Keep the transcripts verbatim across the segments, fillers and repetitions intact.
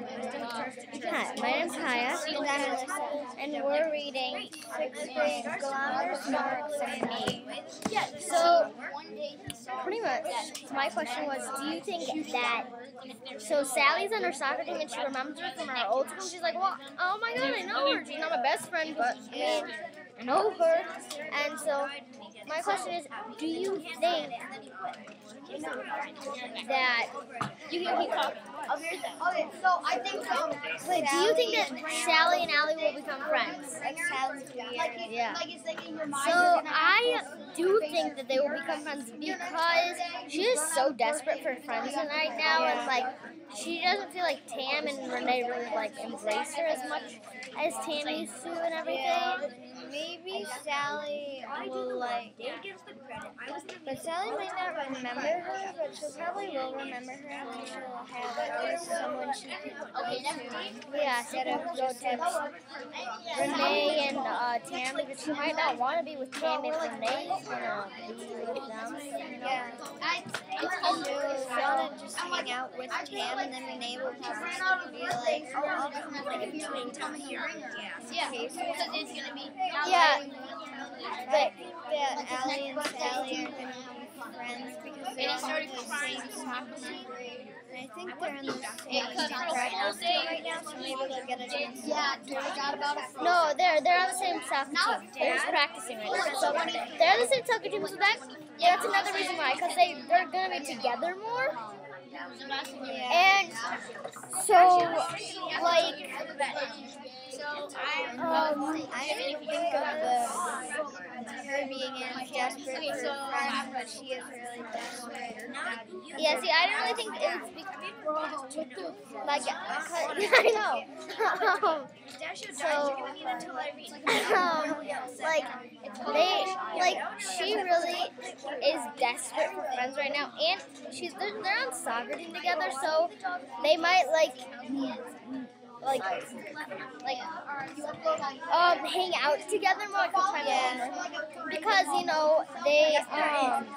Hi, my name's Kaya, and we're reading sixth grade Glamour, Smarts, and Me. So, pretty much, my question was, do you think that, so Sally's on her soccer team, and she remembers her from her old school, she's like, well, oh my god, I know her, she's not my best friend, but, I mean, I know her, and so, my question is, do you think that you can keep talking? Okay, so I think um. Wait, do you think that Sally and Allie will become friends? Like sounds weird. Like if, Yeah. like it's like in your mind. So I do think that they will become friends because she is so desperate for friends right now, and like she doesn't feel like Tam and Renee really like embrace her as much as Tam used to and everything. Maybe Sally will like, but Sally might not remember her, but she probably will remember her, and then she'll have always someone she can go to. Yeah, instead of go to Renee and uh, Tam, because she might not want to be with Tam if Renee's gonna be with them. Yeah, and she'll want to just hang out with Tam, and then Renee will probably be like, oh, I'll come like in between Tam here. Yeah. Okay, so it's gonna be. Yeah. But that Allie and Sally are going to be friends because they're on the same soccer team. And I think they're on the same practice team right now, so maybe they'll get a chance. Yeah, no, they're they're on the same soccer team. They're just practicing right now. So they're on the same soccer team, so that yeah, that's another reason why, because they they're gonna be together more. And so like. Um, I didn't think of the her being in desperate for friends, but she is really desperate. Yeah, see, I didn't really think it was because, like, I know. um, so, um, like, they, like, she really is desperate for friends right now, and she's they're, they're on soccer team together, so they might like. Like, like, um, hang out together more, like, yeah. Because, you know, they, um,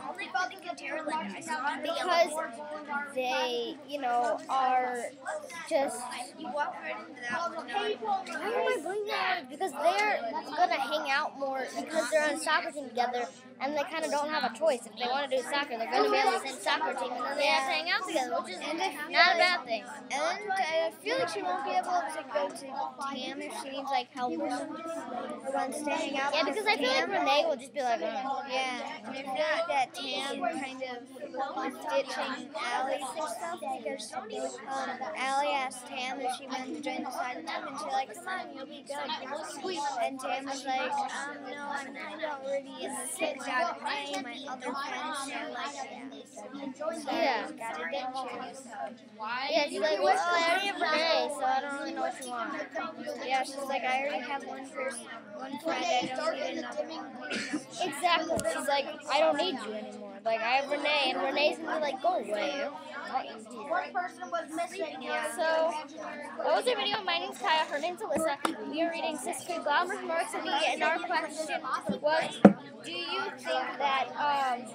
because they, you know, are just, why am I bringing that? Because they're gonna hang out more because they're on a soccer team together, and they kind of don't have a choice. If they want to do soccer, they're gonna be on the same soccer team, and then they have to hang out together, which is not a bad thing. And I feel like she won't be able to go to Tam if she needs like help or something, or wants to hang out. Yeah, because I feel like Renee will just be like, oh. Yeah, and I feel like that Tam kind of ditching Allie and stuff because um, Allie asked Tam if she wanted to join the side team, and she's like, come on, you'll be good. And Tam was like, um, no, I'm kind of already in the kids out of Renee. My other friends are like, yeah, gotta ditch you. Yeah, she's like, well, I already have Renee, so I don't really know what you want. Yeah, she's like, I already have one person, one friend, I don't need another one. Exactly. She's like, I don't need you anymore. Like, I have Renee, and Renee's gonna be like, go away. One person was missing. Yeah. So, that was our video. My name's Kaya. Her name's Alyssa. We are reading sixth grade Glamour, Smarts, and Me, and our question was, do you think that, um,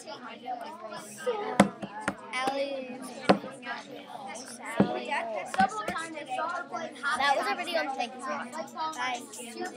Allie, that was our video. Thank you so much. bye.